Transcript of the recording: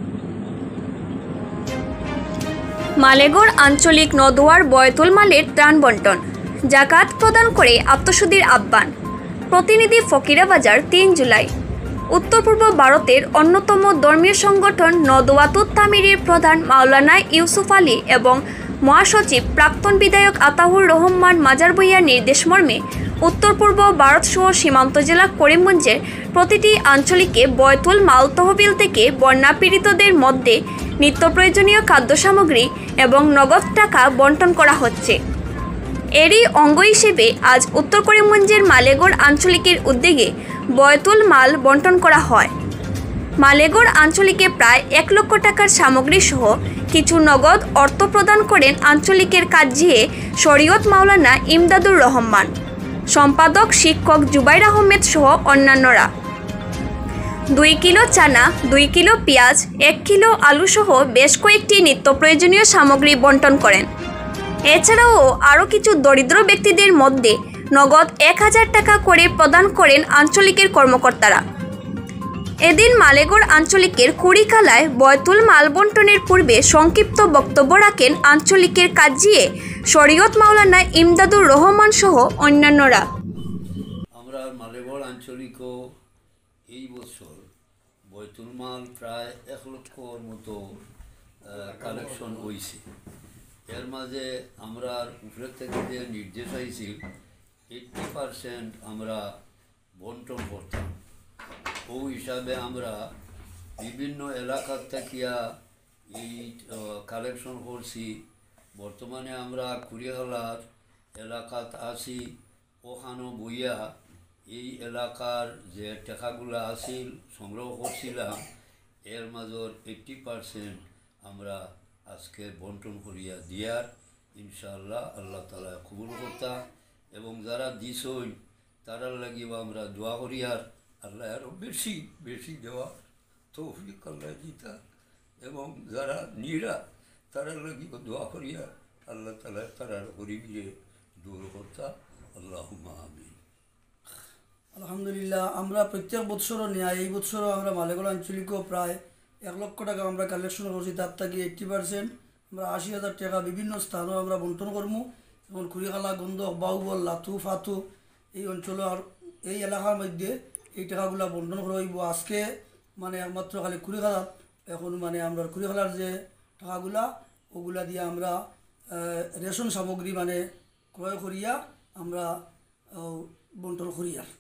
মালেগড় আঞ্চলিক নদোয়ার বয়তুল মালের ত্রাণ বন্টন, জাকাত প্রদান করে আত্মশুদ্ধির আহ্বান। প্রতিনিধি ফকিরা বাজার ৩ জুলাই। উত্তর পূর্ব ভারতের অন্যতম ধর্মীয় সংগঠন নদওয়াতুত তামিরের প্রধান মাওলানা ইউসুফ আলী এবং মহাসচিব প্রাক্তন বিধায়ক আতাউর রহমান মাজার ভূঁইয়ার নির্দেশমর্মে উত্তর পূর্ব ভারতসহ সীমান্ত জেলা করিমগঞ্জের প্রতিটি আঞ্চলিকে বয়তুল মাল তহবিল থেকে বন্যা পীড়িতদের মধ্যে নিত্য প্রয়োজনীয় খাদ্য সামগ্রী এবং নগদ টাকা বন্টন করা হচ্ছে। এরই অঙ্গ হিসেবে আজ উত্তর করিমগঞ্জের মালেগড় আঞ্চলিকের উদ্যোগে বয়তুল মাল বন্টন করা হয়। মালেগড় আঞ্চলিকে প্রায় ১ লক্ষ টাকার সামগ্রী সহ কিছু নগদ অর্থ প্রদান করেন আঞ্চলিকের কাজী শরীয়ত মাওলানা ইমদাদুর রহমান, সম্পাদক শিক্ষক জুবাইর আহমেদ সহ অন্যান্যরা। 2 কিলো চানা, 2 কিলো পেঁয়াজ, 1 কিলো আলু সহ বেশ কয়েকটি নিত্য প্রয়োজনীয় সামগ্রী বন্টন করেন। এছাড়াও আরও কিছু দরিদ্র ব্যক্তিদের মধ্যে নগদ 1000 টাকা করে প্রদান করেন আঞ্চলিকের কর্মকর্তারা। এদিন মালেগড় আঞ্চলিকের কুড়িখালায় বয়তুল মাল বন্টনের পূর্বে সংক্ষিপ্ত বক্তব্য রাখেন আঞ্চলিকের কাজী শরীয়ত মাওলানা ইমদাদুর রহমান সহ অন্যান্যরা। আমরা মালেগড় আঞ্চলিকও এই বছর বয়তুল মাল প্রায় 1 লক্ষর মতো কালেকশন হয়েছে। এর মাঝে আমরা উপরের থেকে যে নির্দেশ আইছিল 80% আমরা বন্টন করতাম। ও হিসাবে আমরা বিভিন্ন এলাকার থাকিয়া এই কালেকশন করছি। বর্তমানে আমরা কুড়িয়ালার এলাকাত আছি, ওখানো বইয়া এই এলাকার যে টাকাগুলো আসিল সংগ্রহ করছিলাম, এর মাজর 80% আমরা আজকে বন্টন করিয়া দিয়ার ইনশাআল্লাহ আল্লাহ তাআলা কবুল করতা। এবং যারা দিছই তারার লাগিও আমরা দোয়া করিয়ার আল্লাহ আরও বেশি বেশি দেওয়া তৌফিক আল্লাহ দিতা। এবং যারা নিরা তারার লাগিও দোয়া করিয়া আল্লাহ তাআলা তারার গরিবিয়ে দূর করতা। আল্লাহুম্মা আমিন। আলহামদুলিল্লাহ, আমরা প্রত্যেক বছরও নেয় এই বছরও আমরা মালেগড় আঞ্চলিকও প্রায় 1 লক্ষ টাকা আমরা কালেকশন করছি। তার থেকে 80% আমরা 80,000 টাকা বিভিন্ন স্থানও আমরা বন্টন করবো। যেমন কুড়িখালা, গন্ধক, বাউবল, লাথু, ফাতু এই অঞ্চল আর এই এলাকার মধ্যে এই টাকাগুলো বন্টন করা হইব। আজকে মানে একমাত্র খালি কুড়িখালা, এখন মানে আমরা কুড়িখালার যে টাকাগুলা ওগুলা দিয়ে আমরা রেশন সামগ্রী মানে ক্রয় করিয়া আমরা বন্টন করিয়া।